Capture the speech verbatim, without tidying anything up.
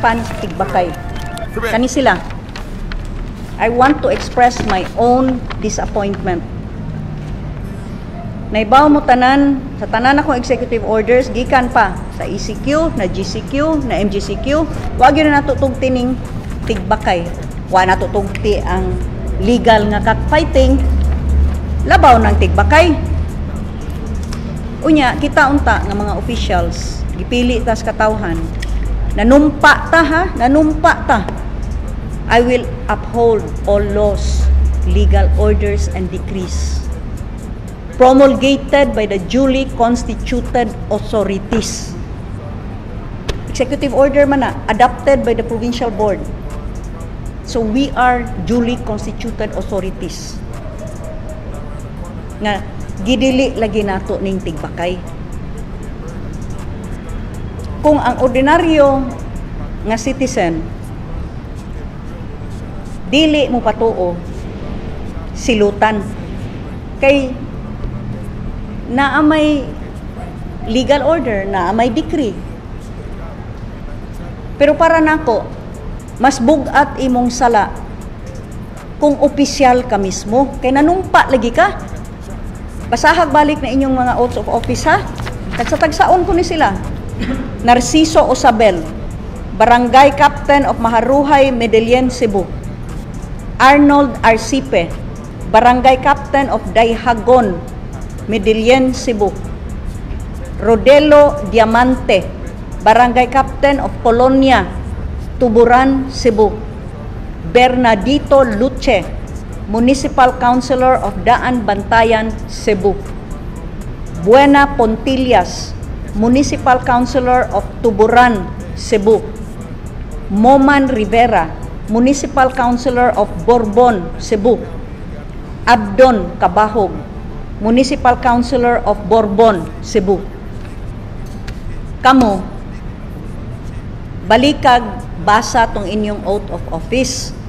Fans Tigbakay. Kani sila. I want to express my own disappointment. Naibaw mo tanan, sa tanan akong executive orders, gikan pa sa E C Q, na G C Q, na M G C Q, wag yun na natutugti ning Tigbakay. Wa natutugti ang legal nga cockfighting, labaw ng Tigbakay. Unya, kita unta nga mga officials, gipili ta sa katawhan, nanumpa ta ha, nanumpa ta. I will uphold all laws, legal orders, and decrees promulgated by the duly constituted authorities. Executive order man na, adopted by the provincial board. So we are duly constituted authorities. Nga, gidili lagi nato ning Tigbakay. Kung ang ordinaryo nga citizen dili mo patuo, silutan. Kay naa may legal order, naa may decree. Pero para nako, mas bugat imong sala kung opisyal ka mismo. Kay nanumpa lagi ka. Basahag balik na inyong mga oaths of office ha. Tagsatagsaon ko ni sila. Narciso Osabel, Barangay Captain of Maharuhay, Medellin, Cebu. Arnold Arcipe, Barangay Captain of Dayhagon, Medellin, Cebu. Rodelo Diamante, Barangay Captain of Colonia, Tuburan, Cebu. Bernadito Luce, Municipal Councilor of Daan, Bantayan, Cebu. Buena Pontillas, Municipal Councilor of Tuburan, Cebu. Moman Rivera, Municipal Councilor of Borbon, Cebu. Abdon Cabahog, Municipal Councilor of Borbon, Cebu. Kamo, balikag basa tong inyong oath of office.